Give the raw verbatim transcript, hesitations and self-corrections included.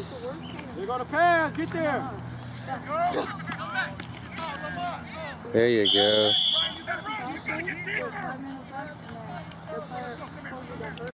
They're going to pass. Get there. There you go.